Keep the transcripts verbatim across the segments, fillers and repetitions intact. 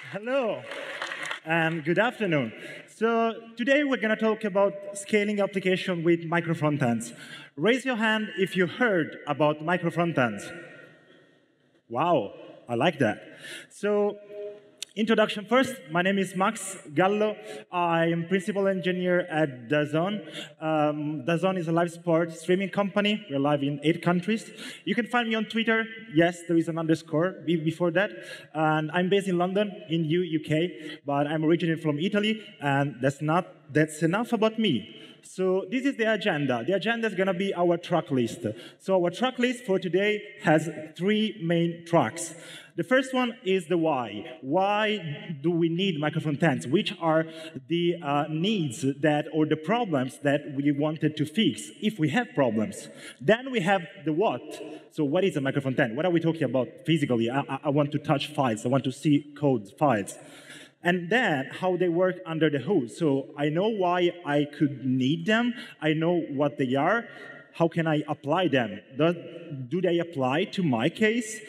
Hello, and good afternoon. So today we're going to talk about scaling application with micro frontends. Raise your hand if you heard about micro frontends. Wow, I like that. So introduction first, my name is Max Gallo. I am principal engineer at DAZN. Um, DAZN is a live sports streaming company. We're live in eight countries. You can find me on Twitter. Yes, there is an underscore before that. And I'm based in London, in U K, but I'm originally from Italy, and that's not that's enough about me. So this is the agenda. The agenda is going to be our track list. So our track list for today has three main tracks. The first one is the why. Why do we need micro frontends? Which are the uh, needs that or the problems that we wanted to fix, if we have problems? Then we have the what. So what is a micro frontend? What are we talking about physically? I, I want to touch files. I want to see code files. And then how they work under the hood. So I know why I could need them. I know what they are. How can I apply them? Do, do they apply to my case?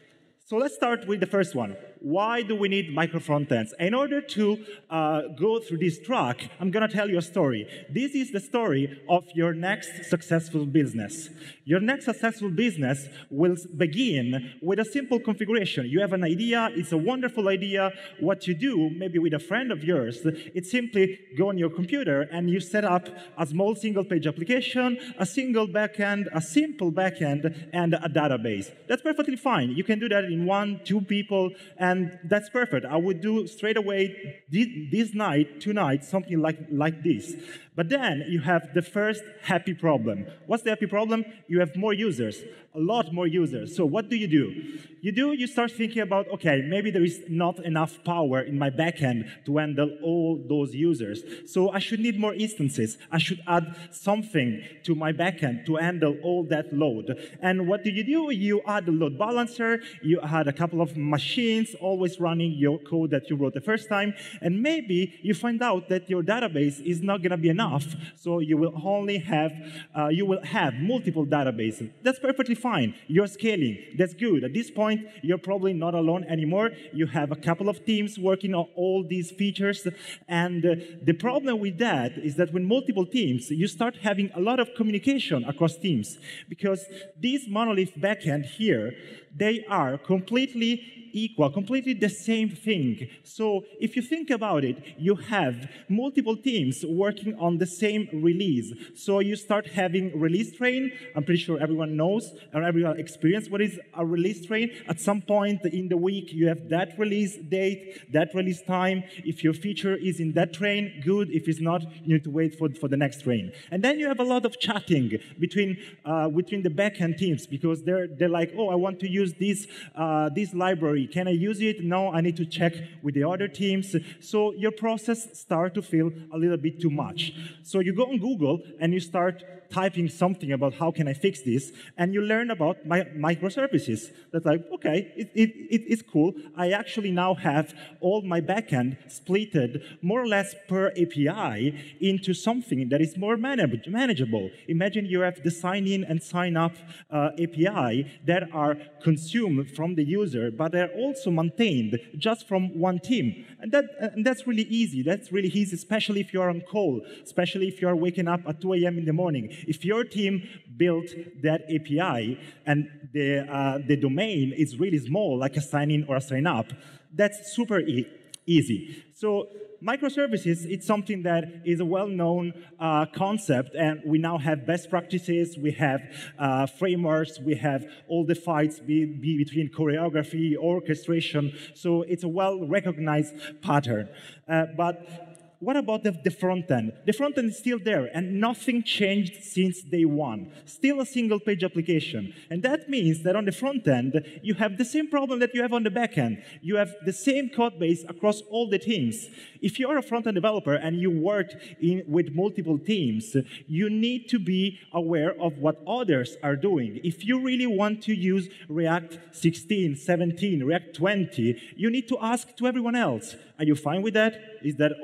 So let's start with the first one. Why do we need micro frontends? In order to uh, go through this track, I'm going to tell you a story. This is the story of your next successful business. Your next successful business will begin with a simple configuration. You have an idea, it's a wonderful idea. What you do, maybe with a friend of yours, it's simply go on your computer and you set up a small single-page application, a single backend, a simple backend, and a database. That's perfectly fine. You can do that in one, two people, and And that's perfect. I would do straight away this, this night, tonight, something like, like this. But then you have the first happy problem. What's the happy problem? You have more users, a lot more users. So what do you do? You do, you start thinking about, okay, maybe there is not enough power in my backend to handle all those users. So I should need more instances. I should add something to my backend to handle all that load. And what do you do? You add a load balancer, you add a couple of machines, always running your code that you wrote the first time, and maybe you find out that your database is not going to be enough, so you will only have, uh, you will have multiple databases. That's perfectly fine. You're scaling. That's good. At this point, you're probably not alone anymore. You have a couple of teams working on all these features, and uh, the problem with that is that when multiple teams, you start having a lot of communication across teams, because this monolith backend here, they are completely equal, completely the same thing. So if you think about it, you have multiple teams working on the same release. So you start having release train. I'm pretty sure everyone knows or everyone experienced what is a release train. At some point in the week, you have that release date, that release time. If your feature is in that train, good. If it's not, you need to wait for, for the next train. And then you have a lot of chatting between, uh, between the backend teams, because they're, they're like, oh, I want to use this, uh, this library. Can I use it? No, I need to check with the other teams. So your process starts to feel a little bit too much. So you go on Google and you start typing something about how can I fix this, and you learn about my microservices. That's like, okay, it, it, it, it's cool. I actually now have all my backend splitted more or less per A P I into something that is more manage manageable. Imagine you have the sign in and sign up uh, A P I that are consumed from the user, but they're also maintained just from one team. And, that, and that's really easy. That's really easy, especially if you're on call, especially if you're waking up at two A M in the morning. If your team built that A P I and the, uh, the domain is really small, like a sign-in or a sign-up, that's super e easy. So microservices, it's something that is a well-known uh, concept, and we now have best practices, we have uh, frameworks, we have all the fights be, be between choreography, orchestration, so it's a well-recognized pattern. Uh, but what about the, the front end? The front end is still there, and nothing changed since day one. Still a single-page application. And that means that on the front end, you have the same problem that you have on the back end. You have the same code base across all the teams. If you're a front-end developer and you work in, with multiple teams, you need to be aware of what others are doing. If you really want to use React sixteen, seventeen, React twenty, you need to ask to everyone else, are you fine with that? Is that okay?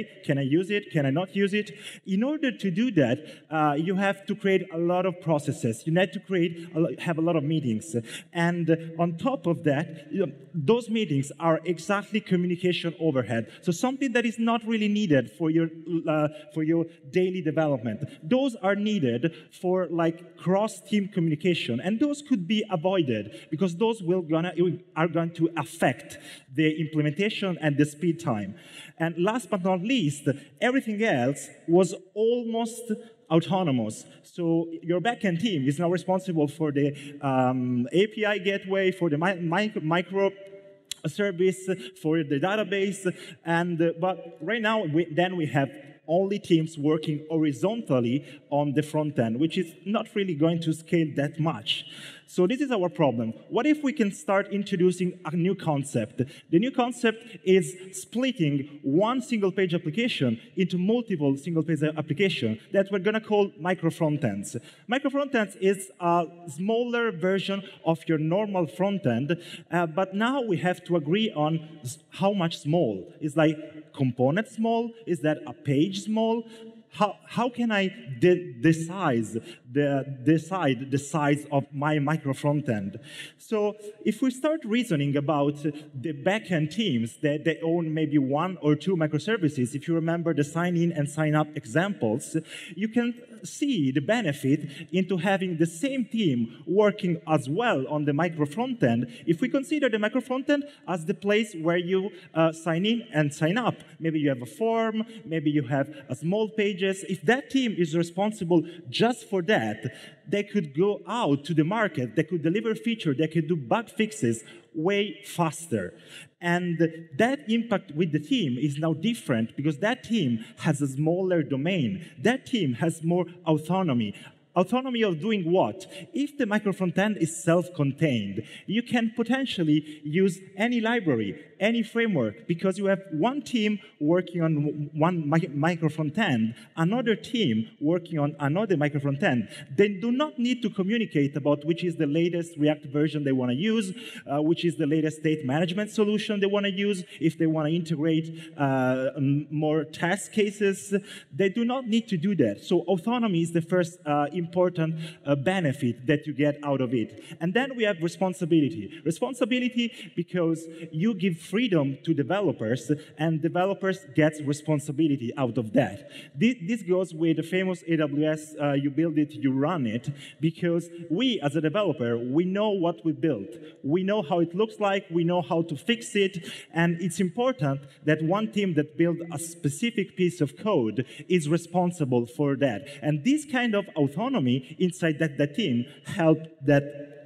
okay, can I use it, can I not use it? In order to do that, uh, you have to create a lot of processes. You need to create, a lot, have a lot of meetings. And on top of that, you know, those meetings are exactly communication overhead. So something that is not really needed for your, uh, for your daily development. Those are needed for like cross-team communication. And those could be avoided because those will gonna, are going to affect the implementation and the speed time. And last but not least, everything else was almost autonomous. So your backend team is now responsible for the um, A P I gateway, for the mi mi micro service, for the database, and uh, but right now we, then we have only teams working horizontally on the front end, which is not really going to scale that much. So this is our problem. What if we can start introducing a new concept? The new concept is splitting one single-page application into multiple single-page applications that we're going to call micro frontends. Micro frontends is a smaller version of your normal front-end, uh, but now we have to agree on how much small. Is like component small? Is that a page small? How, how can I de decide, the, decide the size of my micro front-end? So if we start reasoning about the back-end teams that they own maybe one or two microservices, if you remember the sign-in and sign-up examples, you can see the benefit into having the same team working as well on the micro front-end if we consider the micro front-end as the place where you uh, sign in and sign up. Maybe you have a form, maybe you have a small pages. If that team is responsible just for that, they could go out to the market, they could deliver features, they could do bug fixes way faster. And that impact with the team is now different because that team has a smaller domain. That team has more autonomy. Autonomy of doing what? If the micro front-end is self-contained, you can potentially use any library, any framework, because you have one team working on one micro front-end, another team working on another micro front-end. They do not need to communicate about which is the latest React version they want to use, uh, which is the latest state management solution they want to use, if they want to integrate uh, more test cases. They do not need to do that. So autonomy is the first uh, important uh, benefit that you get out of it. And then we have responsibility. Responsibility because you give freedom to developers, and developers get responsibility out of that. This, this goes with the famous A W S, uh, you build it, you run it, because we, as a developer, we know what we built. We know how it looks like, we know how to fix it, and it's important that one team that built a specific piece of code is responsible for that. And this kind of autonomy inside that, that team helped that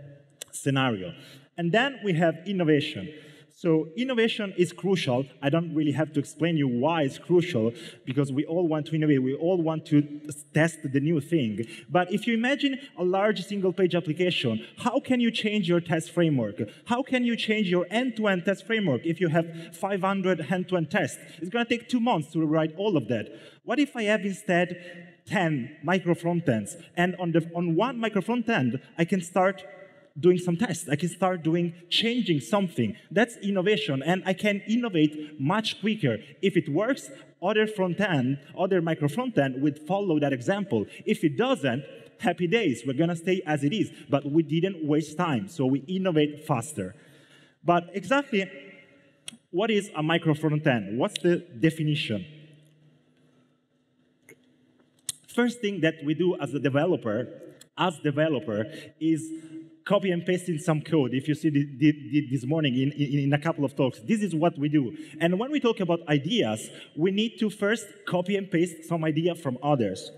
scenario. And then we have innovation. So innovation is crucial. I don't really have to explain you why it's crucial, because we all want to innovate. We all want to test the new thing. But if you imagine a large single-page application, how can you change your test framework? How can you change your end-to-end test framework if you have five hundred end-to-end tests? It's going to take two months to rewrite all of that. What if I have instead ten micro frontends, and on, the, on one micro frontend, I can start doing some tests. I can start doing, changing something. That's innovation, and I can innovate much quicker. If it works, other front-end, other micro front-end would follow that example. If it doesn't, happy days. We're going to stay as it is, but we didn't waste time, so we innovate faster. But exactly, what is a micro front-end? What's the definition? First thing that we do as a developer, as developer, is copy and pasting some code. If you see the, the, this morning in, in, in a couple of talks, this is what we do. And when we talk about ideas, we need to first copy and paste some idea from others.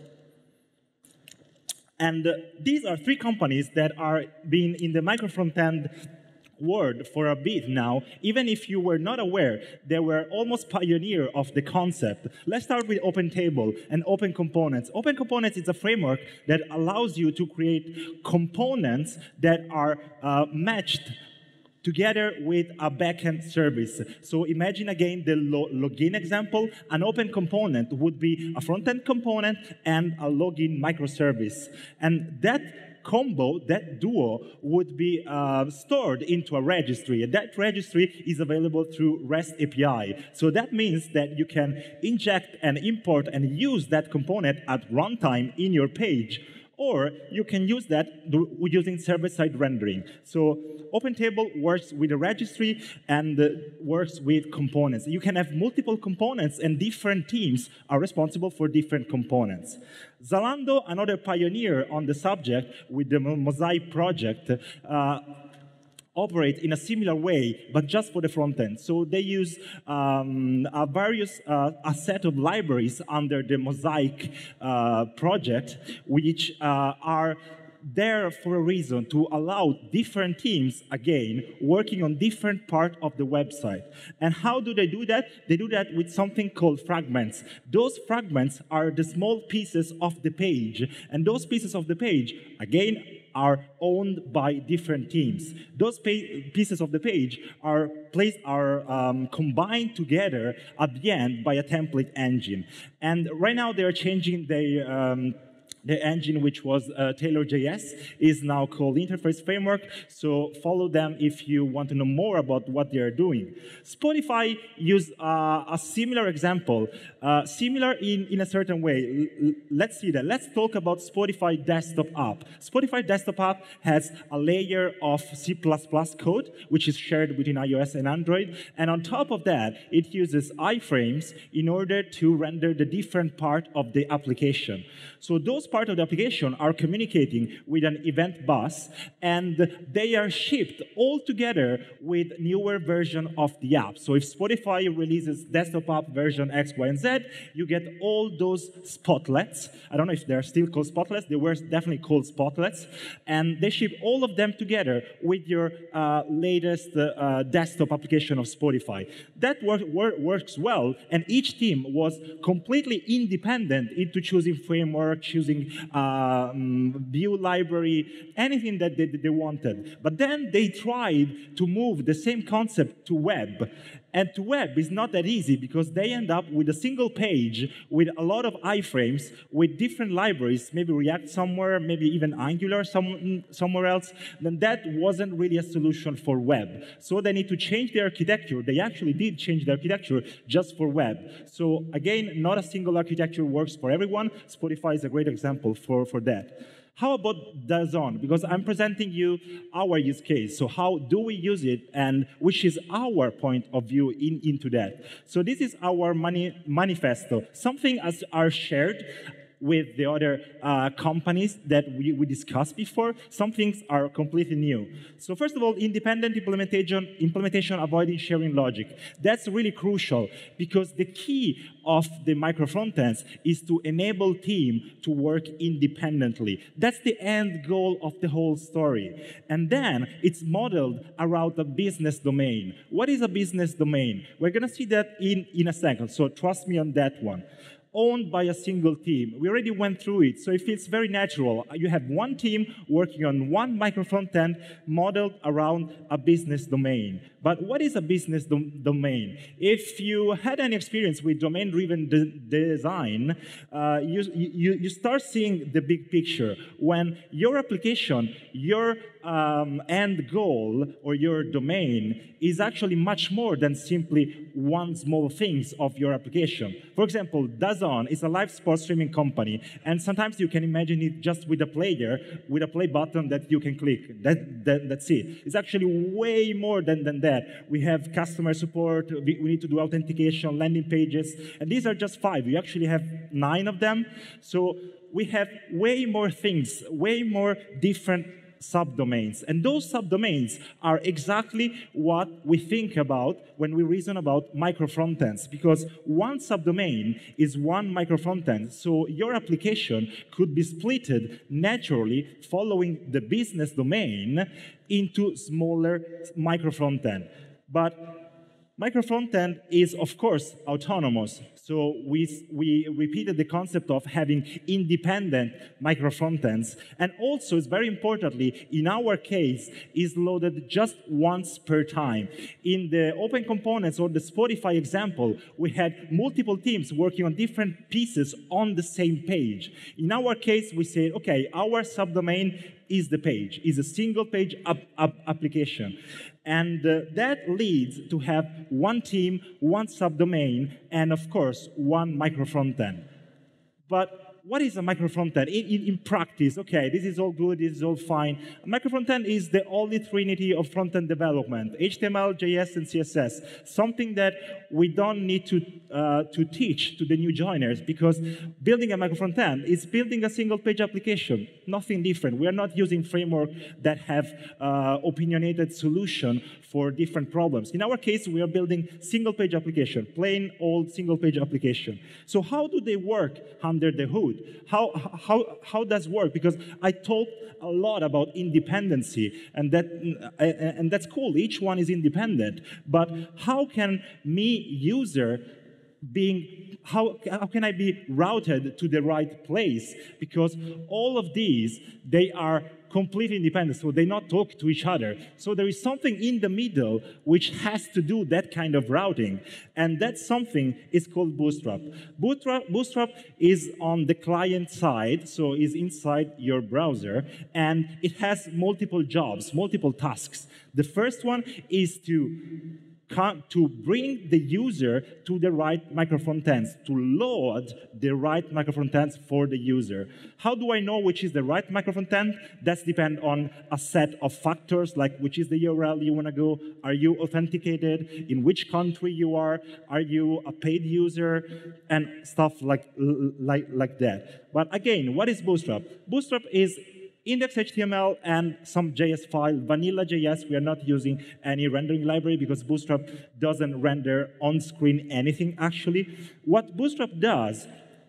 And uh, these are three companies that are being in the micro front-end world for a bit now. Even if you were not aware, they were almost pioneer of the concept. Let's start with OpenTable and Open Components. Open Components is a framework that allows you to create components that are uh, matched together with a backend service. So imagine again the lo login example. An open component would be a front-end component and a login microservice. And that combo, that duo, would be uh, stored into a registry. And that registry is available through REST A P I. So that means that you can inject and import and use that component at runtime in your page, or you can use that using server-side rendering. So OpenTable works with a registry and uh, works with components. You can have multiple components, and different teams are responsible for different components. Zalando, another pioneer on the subject with the Mosaic project, uh, operate in a similar way, but just for the front end. So they use um, a various uh, a set of libraries under the Mosaic uh, project, which uh, are there for a reason, to allow different teams, again, working on different parts of the website. And how do they do that? They do that with something called fragments. Those fragments are the small pieces of the page, and those pieces of the page, again, are owned by different teams. Those pieces of the page are placed, are um, combined together at the end by a template engine. And right now they are changing the um, The engine, which was uh, Tailor J S, is now called Interface Framework, so follow them if you want to know more about what they are doing. Spotify used uh, a similar example, uh, similar in, in a certain way. L let's see that. Let's talk about Spotify desktop app. Spotify desktop app has a layer of C plus plus code, which is shared between iOS and Android, and on top of that, it uses iframes in order to render the different part of the application. So those part of the application are communicating with an event bus, and they are shipped all together with newer version of the app. So if Spotify releases desktop app version X, Y, and Z, you get all those spotlets. I don't know if they're still called spotlets. They were definitely called spotlets. And they ship all of them together with your uh, latest uh, uh, desktop application of Spotify. That work, work, works well, and each team was completely independent into choosing framework, choosing Um, view library, anything that they, they wanted. But then they tried to move the same concept to web. And to web is not that easy, because they end up with a single page with a lot of iframes, with different libraries, maybe React somewhere, maybe even Angular some, somewhere else. Then that wasn't really a solution for web. So they need to change their architecture. They actually did change the architecture just for web. So again, not a single architecture works for everyone. Spotify is a great example for, for that. How about Dazon? Because I'm presenting you our use case. So how do we use it, and which is our point of view in, into that? So this is our mani manifesto. Something as are shared with the other uh, companies that we, we discussed before. Some things are completely new. So first of all, independent implementation, implementation avoiding sharing logic. That's really crucial, because the key of the micro frontends is to enable team to work independently. That's the end goal of the whole story. And then it's modeled around a business domain. What is a business domain? We're gonna see that in, in a second, so trust me on that one. Owned by a single team. We already went through it, so it feels very natural. You have one team working on one micro frontend modeled around a business domain. But what is a business dom domain? If you had any experience with domain-driven de design, uh, you, you, you start seeing the big picture. When your application, your um, end goal, or your domain, is actually much more than simply one small thing of your application. For example, DAZN is a live sports streaming company, and sometimes you can imagine it just with a player, with a play button that you can click. That, that, that's it. It's actually way more than, than that. We have customer support, we, we need to do authentication, landing pages, and these are just five. We actually have nine of them. So we have way more things, way more different subdomains. And those subdomains are exactly what we think about when we reason about micro frontends, because one subdomain is one micro frontend. So your application could be splitted naturally following the business domain into smaller micro frontend. But micro frontend is, of course, autonomous. So we, we repeated the concept of having independent micro frontends. And also, it's very importantly, in our case, is loaded just once per time. In the open components or the Spotify example, we had multiple teams working on different pieces on the same page. In our case, we said, okay, our subdomain is the page, is a single page up, up application. And uh, that leads to have one team, one subdomain, and of course, one micro frontend. But what is a micro frontend? In, in, in practice, okay, this is all good, this is all fine. A micro frontend is the only trinity of front-end development, H T M L, J S, and C S S, something that we don't need to, uh, to teach to the new joiners, because building a micro frontend is building a single-page application, nothing different. We are not using frameworks that have uh, opinionated solution for different problems. In our case, we are building single-page application, plain old single-page application. So how do they work under the hood? How, how, how does it work? Because I talked a lot about independency, and, that, and that's cool. Each one is independent. But how can me, user, being, how, how can I be routed to the right place? Because all of these, they are completely independent, so they not talk to each other. So there is something in the middle which has to do that kind of routing, and that something is called Bootstrap. Bootstrap, Bootstrap is on the client side, so is inside your browser, and it has multiple jobs, multiple tasks. The first one is to to bring the user to the right microfrontends, to load the right microfrontends for the user. How do I know which is the right microfrontend? That's depend on a set of factors, like which is the U R L you want to go, are you authenticated, in which country you are, are you a paid user, and stuff like, like, like that. But again, what is Bootstrap? Bootstrap is index H T M L and some J S file, vanilla J S. We are not using any rendering library because Bootstrap doesn't render on-screen anything, actually. What Bootstrap does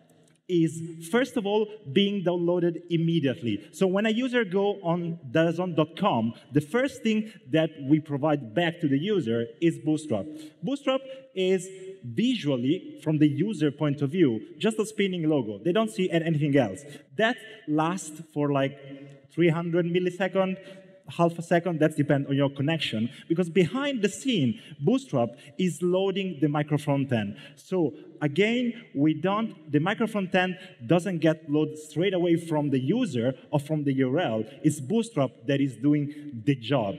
is, first of all, being downloaded immediately. So when a user go on datazone dot com, the first thing that we provide back to the user is Bootstrap. Bootstrap is visually, from the user point of view, just a spinning logo. They don't see anything else. That lasts for like three hundred milliseconds, half a second, that depends on your connection, because behind the scene, Bootstrap is loading the micro frontend. So again, we don't, the micro frontend doesn't get loaded straight away from the user or from the U R L. It's Bootstrap that is doing the job.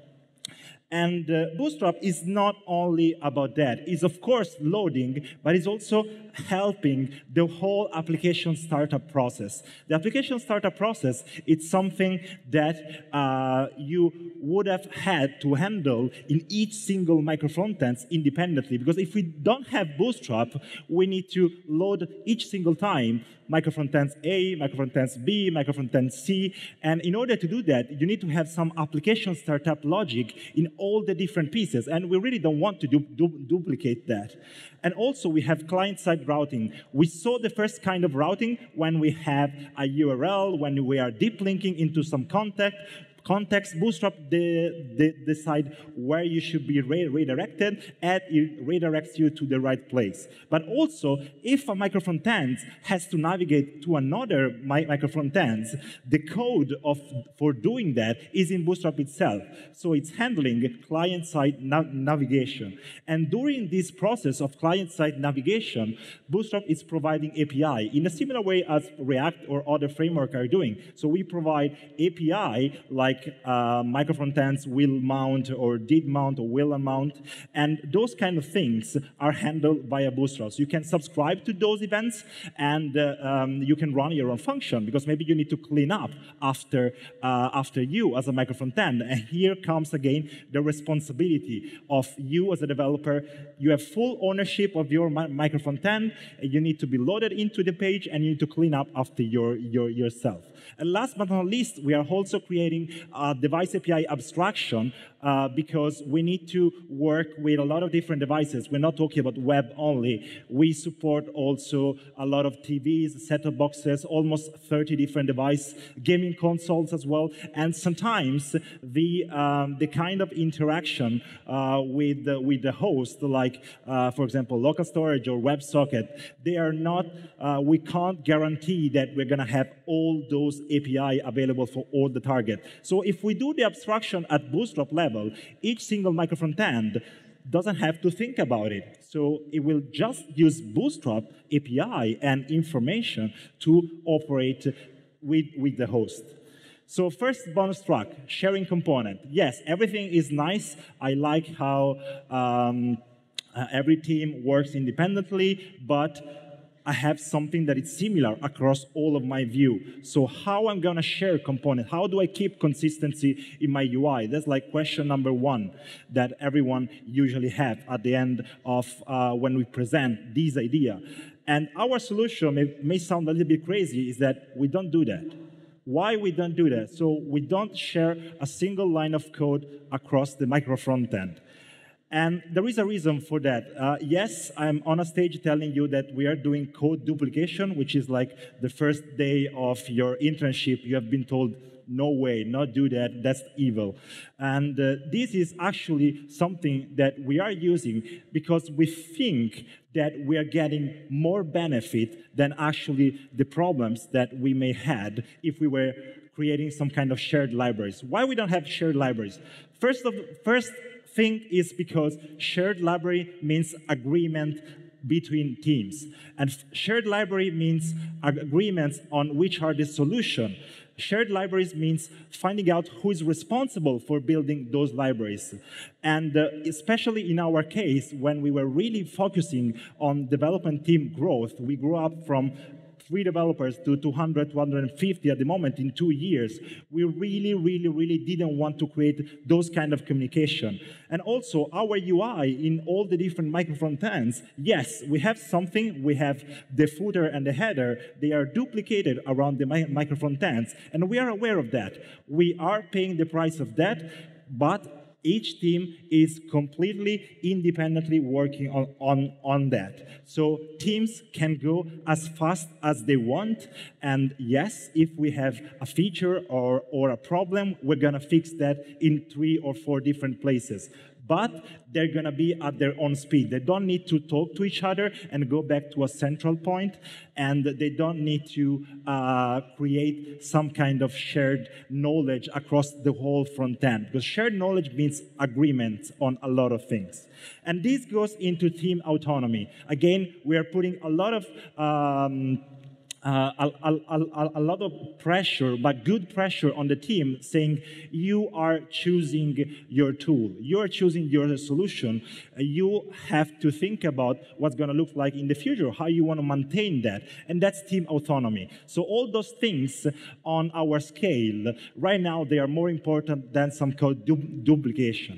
And uh, Bootstrap is not only about that. It's, of course, loading, but it's also helping the whole application startup process. The application startup process, it's something that uh, you would have had to handle in each single microfrontend independently, because if we don't have Bootstrap, we need to load each single time microfrontends A, microfrontends B, microfrontends C, and in order to do that, you need to have some application startup logic in all the different pieces, and we really don't want to du du duplicate that. And also, we have client-side routing. We saw the first kind of routing when we have a U R L, when we are deep linking into some contact, context. Bootstrap de, de, decide where you should be re redirected, and it redirects you to the right place. But also, if a microfrontend has to navigate to another mi microfrontend, the code of, for doing that is in Bootstrap itself. So it's handling client-side na navigation. And during this process of client-side navigation, Bootstrap is providing A P I in a similar way as React or other frameworks are doing. So we provide A P I like Like uh, microfrontends will mount or did mount or will mount, and those kind of things are handled via Bootstrap. So you can subscribe to those events, and uh, um, you can run your own function, because maybe you need to clean up after uh, after you as a microfrontend. And here comes again the responsibility of you as a developer. You have full ownership of your mi microfrontend. You need to be loaded into the page, and you need to clean up after your, your yourself. And last but not least, we are also creating a device A P I abstraction uh, because we need to work with a lot of different devices. We're not talking about web only. We support also a lot of T Vs, set-top boxes, almost thirty different devices, gaming consoles as well. And sometimes the, um, the kind of interaction uh, with, the, with the host, like, uh, for example, local storage or WebSocket, they are not, uh, we can't guarantee that we're going to have all those A P I available for all the target. So if we do the abstraction at Bootstrap level, each single microfrontend doesn't have to think about it. So it will just use Bootstrap A P I and information to operate with, with the host. So first bonus track, sharing component. Yes, everything is nice. I like how um, uh, every team works independently, but I have something that is similar across all of my view. So how I'm going to share component? How do I keep consistency in my U I? That's like question number one that everyone usually have at the end of uh, when we present this idea. And our solution may, may sound a little bit crazy, is that we don't do that. Why we don't do that? So we don't share a single line of code across the micro front end. And there is a reason for that. Uh, yes, I'm on a stage telling you that we are doing code duplication, which is like the first day of your internship, you have been told, no way, not do that, that's evil. And uh, this is actually something that we are using because we think that we are getting more benefit than actually the problems that we may had if we were creating some kind of shared libraries. Why we don't have shared libraries? First of first. thing is because shared library means agreement between teams. And shared library means agreements on which are the solution. Shared libraries means finding out who is responsible for building those libraries. And uh, especially in our case, when we were really focusing on development team growth, we grew up from three developers to two hundred, two hundred fifty at the moment in two years. We really, really, really didn't want to create those kind of communication. And also, our U I in all the different micro front ends, yes, we have something. We have the footer and the header. They are duplicated around the micro front ends, and we are aware of that. We are paying the price of that, but each team is completely independently working on, on, on that. So teams can go as fast as they want. And yes, if we have a feature or, or a problem, we're going to fix that in three or four different places. But they're going to be at their own speed. They don't need to talk to each other and go back to a central point, and they don't need to uh, create some kind of shared knowledge across the whole front end, because shared knowledge means agreement on a lot of things. And this goes into team autonomy. Again, we are putting a lot of um, Uh, a, a, a, a lot of pressure, but good pressure on the team, saying you are choosing your tool, you are choosing your solution, you have to think about what's going to look like in the future, how you want to maintain that, and that's team autonomy. So all those things on our scale, right now, they are more important than some code du duplication.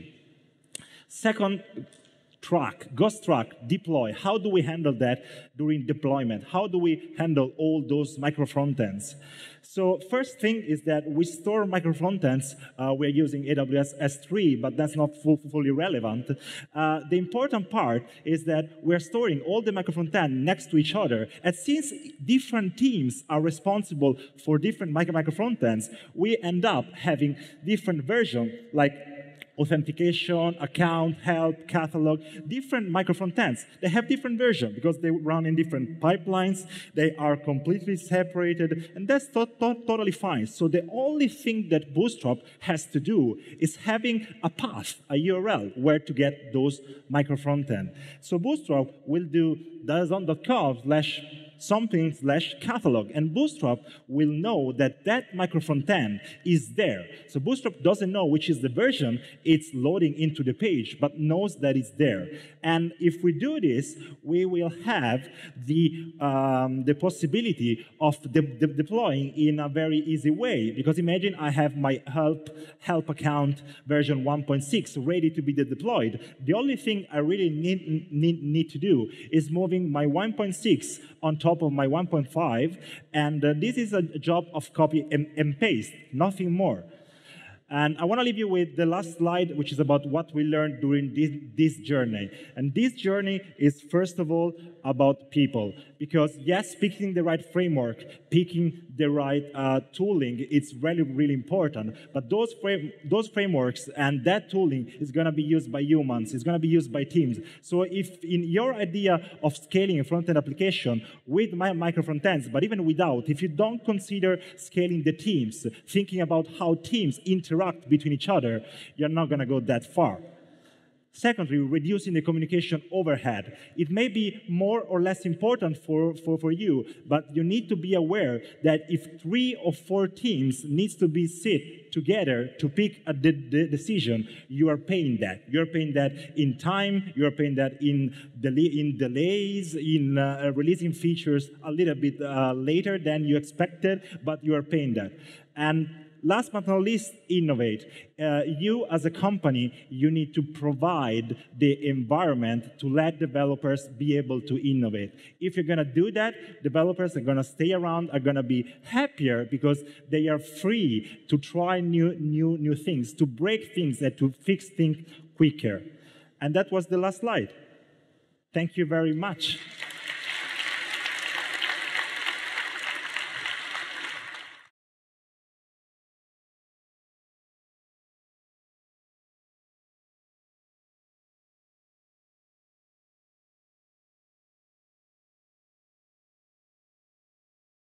Second, track, ghost track, deploy. How do we handle that during deployment? How do we handle all those micro front ends? So first thing is that we store micro front ends. Uh, we're using A W S S three, but that's not full, fully relevant. Uh, the important part is that we're storing all the micro front ends next to each other. And since different teams are responsible for different micro, micro front ends, we end up having different versions, like authentication, account, help, catalog, different micro front ends. They have different versions because they run in different pipelines. They are completely separated, and that's to to totally fine. So the only thing that Bootstrap has to do is having a path, a U R L, where to get those micro front end. So Bootstrap will do dazon dot com slash something slash catalog, and Bootstrap will know that that micro front end is there. So Bootstrap doesn't know which is the version it's loading into the page, but knows that it's there. And if we do this, we will have the, um, the possibility of de de deploying in a very easy way. Because imagine I have my help, help account version one point six ready to be deployed. The only thing I really need, need, need to do is moving my one point six on top of my one point five, and uh, this is a job of copy and, and paste, nothing more. And I want to leave you with the last slide, which is about what we learned during this, this journey. And this journey is, first of all, about people. Because, yes, picking the right framework, picking the right uh, tooling, it's really, really important. But those, frame, those frameworks and that tooling is going to be used by humans. It's going to be used by teams. So if in your idea of scaling a front-end application with my micro front-ends, but even without, if you don't consider scaling the teams, thinking about how teams interact between each other, you're not going to go that far. Secondly, reducing the communication overhead. It may be more or less important for, for, for you, but you need to be aware that if three or four teams needs to be sit together to pick a de de decision, you are paying that. You're paying that in time, you're paying that in, del in delays, in uh, releasing features a little bit uh, later than you expected, but you are paying that. And last but not least, innovate. Uh, you, as a company, you need to provide the environment to let developers be able to innovate. If you're going to do that, developers are going to stay around, are going to be happier because they are free to try new, new, new things, to break things, and to fix things quicker. And that was the last slide. Thank you very much.